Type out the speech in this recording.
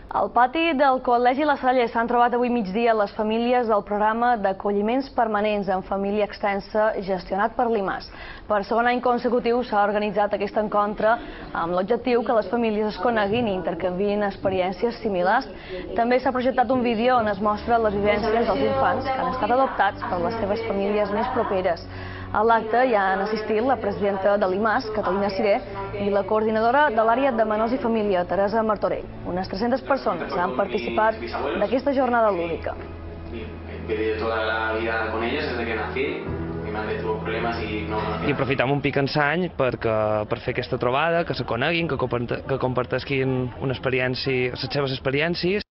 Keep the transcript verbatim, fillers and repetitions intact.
Al pati del Col·legi La Salle s'han trobat avui migdia les famílies del programa d'acolliments permanents en família extensa gestionat per l'I M A S. Per segon any consecutiu s'ha organitzat aquest encontre amb l'objectiu que les famílies es coneguin i intercanviïn experiències similars. També s'ha projectat un vídeo on es mostra les vivències dels infants que han estat adoptats per les seves famílies més properes. A l'acte hi han assistit la presidenta de l'I M A S, Catalina Siré, i la coordinadora de l'àrea de menors i família, Teresa Martorell. Unes tres-centes persones han participat d'aquesta jornada lúdica. He vivido toda la vida con ellos desde que nací. Mi madre tuvo problemas y no... I aprofitam un pic ensany per fer aquesta trobada, que se coneguin, que compartisquin una experiència, les seves experiències.